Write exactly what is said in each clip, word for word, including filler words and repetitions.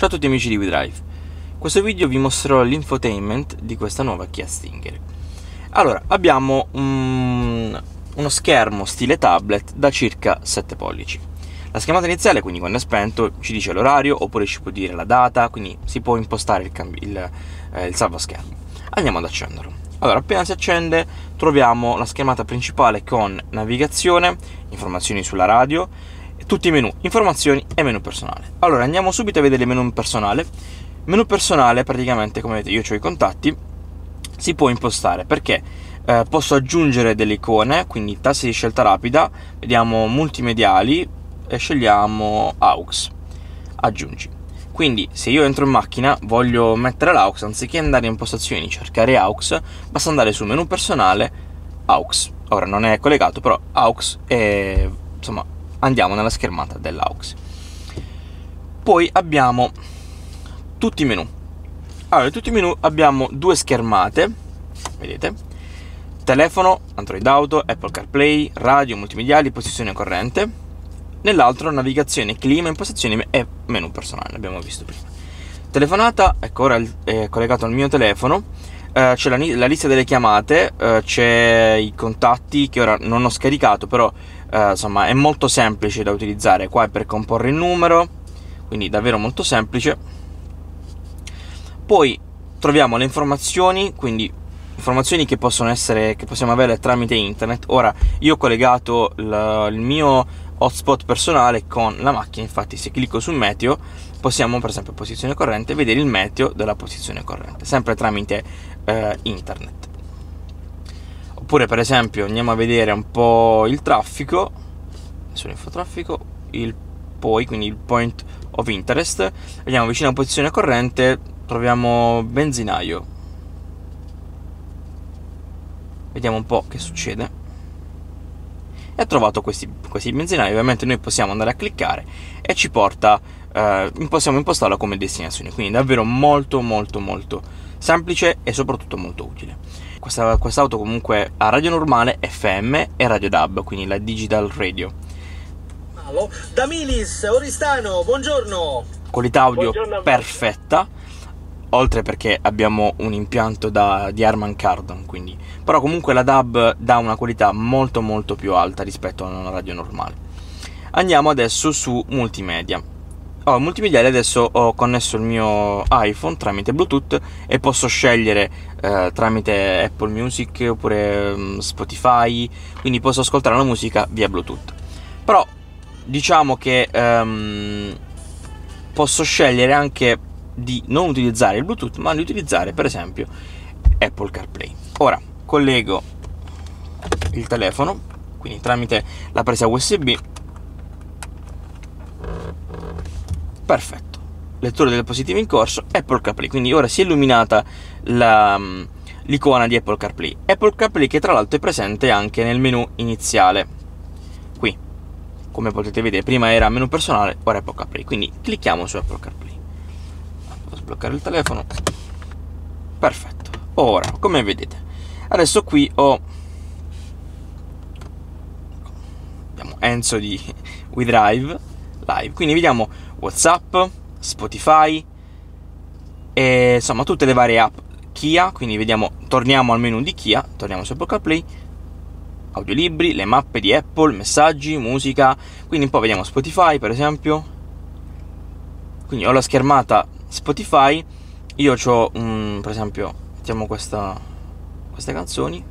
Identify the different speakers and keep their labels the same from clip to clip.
Speaker 1: Ciao a tutti amici di WeDrive. In questo video vi mostrerò l'infotainment di questa nuova Kia Stinger. Allora, abbiamo un, uno schermo stile tablet da circa sette pollici. La schermata iniziale, quindi quando è spento, ci dice l'orario oppure ci può dire la data, quindi si può impostare il, il, eh, il salvaschermo. Andiamo ad accenderlo. Allora, appena si accende troviamo la schermata principale con navigazione, informazioni sulla radio, tutti i menu, informazioni e menu personale. Allora andiamo subito a vedere il menu personale. Menu personale praticamente, come vedete, io ho i contatti, si può impostare perché eh, posso aggiungere delle icone, quindi tasti di scelta rapida, vediamo multimediali e scegliamo A U X, aggiungi. Quindi se io entro in macchina, voglio mettere l'A U X, anziché andare in impostazioni, cercare A U X, basta andare sul menu personale, A U X. Ora non è collegato, però A U X e insomma andiamo nella schermata dell'A U X. Poi abbiamo tutti i menu. Allora, in tutti i menu abbiamo due schermate, vedete? Telefono, Android Auto, Apple CarPlay, radio, multimediali, posizione corrente. Nell'altro navigazione, clima, impostazioni e menu personale, l'abbiamo visto prima. Telefonata, ecco, ora è collegato al mio telefono. Uh, c'è la, la lista delle chiamate, uh, c'è i contatti che ora non ho scaricato, però uh, insomma è molto semplice da utilizzare. Qua è per comporre il numero, quindi davvero molto semplice. Poi troviamo le informazioni, quindi informazioni che possono essere, che possiamo avere tramite internet. Ora io ho collegato il, il mio hotspot personale con la macchina, infatti se clicco sul meteo possiamo, per esempio posizione corrente, vedere il meteo della posizione corrente, sempre tramite eh, internet. Oppure per esempio andiamo a vedere un po' il traffico, sull'infotraffico, il poi, quindi il point of interest, vediamo vicino alla posizione corrente, troviamo benzinaio, vediamo un po' che succede. E ha trovato questi, questi benzinai. Ovviamente noi possiamo andare a cliccare e ci porta, eh, possiamo impostarlo come destinazione, quindi davvero molto molto molto semplice e soprattutto molto utile. Questa quest'auto comunque ha radio normale, F M e radio D A B, quindi la Digital Radio.
Speaker 2: Da Milis, Oristano, buongiorno.
Speaker 1: Qualità audio buongiorno, perfetta, oltre perché abbiamo un impianto da, di Harman Kardon, quindi però comunque la D A B dà una qualità molto molto più alta rispetto a una radio normale. Andiamo adesso su multimedia. Oh, multimediale, adesso ho connesso il mio iPhone tramite Bluetooth e posso scegliere eh, tramite Apple Music oppure um, Spotify, quindi posso ascoltare la musica via Bluetooth. Però diciamo che um, posso scegliere anche di non utilizzare il Bluetooth, ma di utilizzare per esempio Apple CarPlay. Ora collego il telefono, quindi tramite la presa U S B, perfetto, lettore delle dispositivi in corso, Apple CarPlay, quindi ora si è illuminata l'icona di Apple CarPlay. Apple CarPlay che tra l'altro è presente anche nel menu iniziale, qui come potete vedere, prima era menu personale, ora Apple CarPlay, quindi clicchiamo su Apple CarPlay. Sbloccare il telefono, perfetto. Ora come vedete adesso qui ho abbiamo Enzo di WeDrive Live, quindi vediamo WhatsApp, Spotify e insomma tutte le varie app Kia, quindi vediamo, torniamo al menu di Kia, torniamo su Apple CarPlay, audiolibri, le mappe di Apple, messaggi, musica, quindi un po' vediamo Spotify per esempio, quindi ho la schermata Spotify, io ho um, per esempio, mettiamo questa, queste canzoni,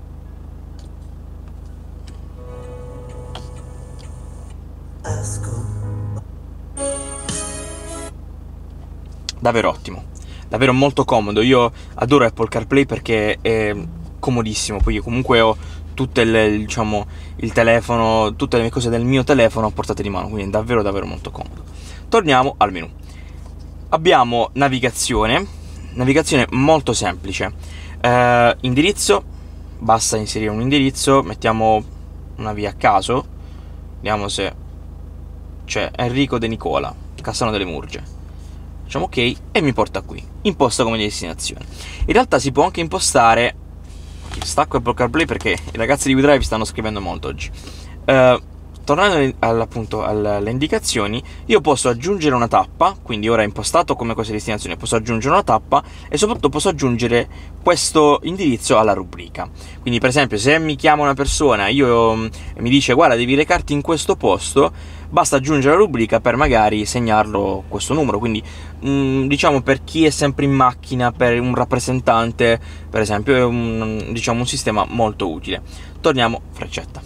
Speaker 1: davvero ottimo, davvero molto comodo. Io adoro Apple CarPlay perché è comodissimo, poi io comunque ho tutte le, diciamo, il telefono, tutte le cose del mio telefono a portata di mano, quindi è davvero davvero molto comodo. Torniamo al menu. Abbiamo navigazione, navigazione molto semplice, eh, indirizzo, basta inserire un indirizzo, mettiamo una via a caso, vediamo se c'è Enrico De Nicola, Cassano delle Murge, facciamo ok e mi porta qui, imposta come destinazione. In realtà si può anche impostare, stacco Apple CarPlay perché i ragazzi di WeDrive stanno scrivendo molto oggi, eh, tornando appunto alle indicazioni, io posso aggiungere una tappa, quindi ora è impostato come questa destinazione, posso aggiungere una tappa e soprattutto posso aggiungere questo indirizzo alla rubrica. Quindi per esempio se mi chiama una persona, io mi dice guarda devi recarti in questo posto, basta aggiungere la rubrica per magari segnarlo questo numero. Quindi mh, diciamo per chi è sempre in macchina, per un rappresentante per esempio, è un, diciamo, un sistema molto utile. Torniamo freccetta.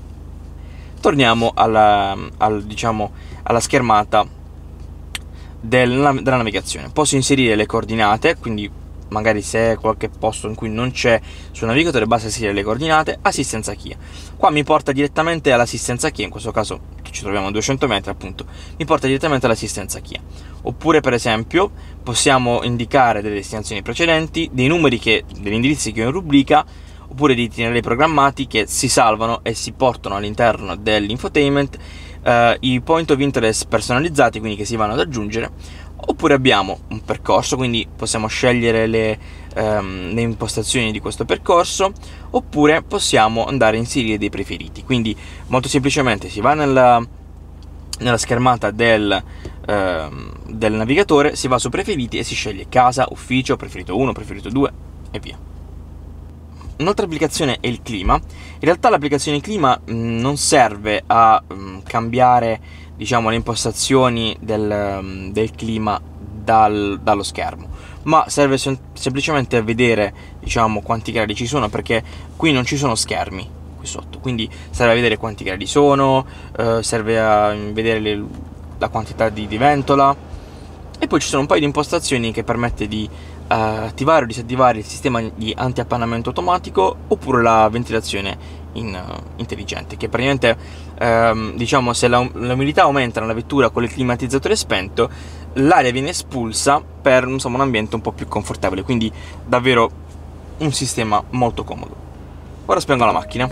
Speaker 1: Torniamo alla, al, diciamo, alla schermata del, della navigazione. Posso inserire le coordinate, quindi magari se è qualche posto in cui non c'è sul navigatore basta inserire le coordinate. Assistenza Chia, qua mi porta direttamente all'assistenza Chia, in questo caso ci troviamo a duecento metri appunto, mi porta direttamente all'assistenza Chia. Oppure per esempio possiamo indicare delle destinazioni precedenti, dei numeri che, degli indirizzi che ho in rubrica, oppure dei itinerari programmati che si salvano e si portano all'interno dell'infotainment, eh, i point of interest personalizzati, quindi che si vanno ad aggiungere. Oppure abbiamo un percorso, quindi possiamo scegliere le, ehm, le impostazioni di questo percorso, oppure possiamo andare a inserire dei preferiti. Quindi molto semplicemente si va nella, nella schermata del, ehm, del navigatore, si va su preferiti e si sceglie casa, ufficio, preferito uno, preferito due e via. Un'altra applicazione è il clima. In realtà l'applicazione clima mh, non serve a mh, cambiare, diciamo, le impostazioni del, mh, del clima dal, dallo schermo, ma serve sem semplicemente a vedere, diciamo, quanti gradi ci sono, perché qui non ci sono schermi qui sotto, quindi serve a vedere quanti gradi sono, eh, serve a vedere le, la quantità di, di ventola, e poi ci sono un paio di impostazioni che permette di Uh, attivare o disattivare il sistema di anti-appannamento automatico, oppure la ventilazione in, uh, intelligente, che praticamente um, diciamo se la, l'umidità aumenta nella vettura con il climatizzatore spento, l'aria viene espulsa per, insomma, un ambiente un po' più confortevole, quindi davvero un sistema molto comodo. Ora spengo la macchina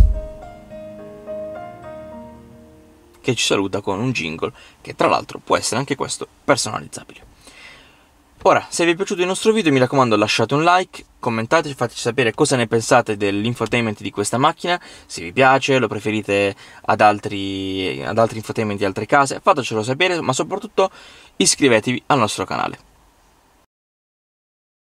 Speaker 1: che ci saluta con un jingle che tra l'altro può essere anche questo personalizzabile. Ora, se vi è piaciuto il nostro video, mi raccomando lasciate un like, commentate, fateci sapere cosa ne pensate dell'infotainment di questa macchina, se vi piace, lo preferite ad altri, ad altri infotainment di altre case, fatecelo sapere, ma soprattutto iscrivetevi al nostro canale.